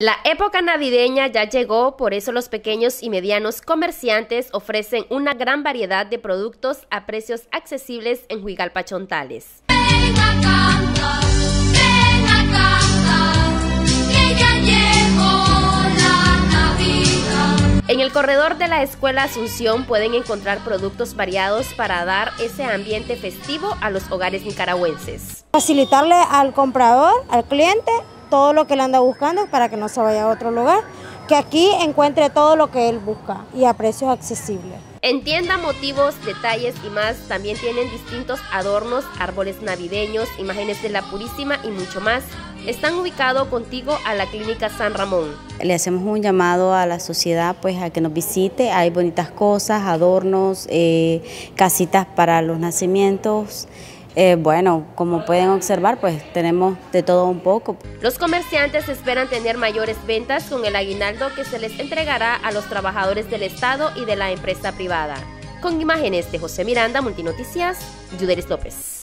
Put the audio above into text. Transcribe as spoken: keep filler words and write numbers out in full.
La época navideña ya llegó, por eso los pequeños y medianos comerciantes ofrecen una gran variedad de productos a precios accesibles en Juigalpa Chontales. Ven a cantar, ven a cantar, que ya llegó la Navidad. En el corredor de la Escuela Asunción pueden encontrar productos variados para dar ese ambiente festivo a los hogares nicaragüenses. Facilitarle al comprador, al cliente, todo lo que él anda buscando para que no se vaya a otro lugar, que aquí encuentre todo lo que él busca y a precios accesibles. En tienda motivos, detalles y más también tienen distintos adornos, árboles navideños, imágenes de la Purísima y mucho más. Están ubicados contigo a la Clínica San Ramón. Le hacemos un llamado a la sociedad pues a que nos visite. Hay bonitas cosas, adornos, eh, casitas para los nacimientos. Eh, bueno, como pueden observar, pues tenemos de todo un poco. Los comerciantes esperan tener mayores ventas con el aguinaldo que se les entregará a los trabajadores del Estado y de la empresa privada. Con imágenes de José Miranda, Multinoticias, Yuderis López.